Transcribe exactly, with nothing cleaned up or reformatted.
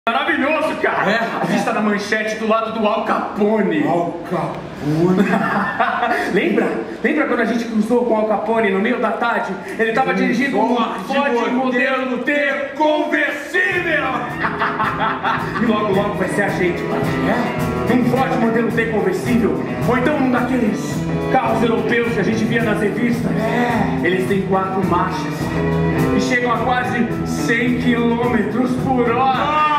Maravilhoso, cara! É, a gente tá na manchete do lado do Al Capone. Al Capone. Lembra? Lembra quando a gente cruzou com o Al Capone no meio da tarde? Ele tava dirigindo um Ford modelo T conversível! E logo logo vai ser a gente, mano. É? Um Ford modelo T conversível. Ou então um daqueles carros europeus que a gente via nas revistas. É. Eles têm quatro marchas e chegam a quase cem quilômetros por hora.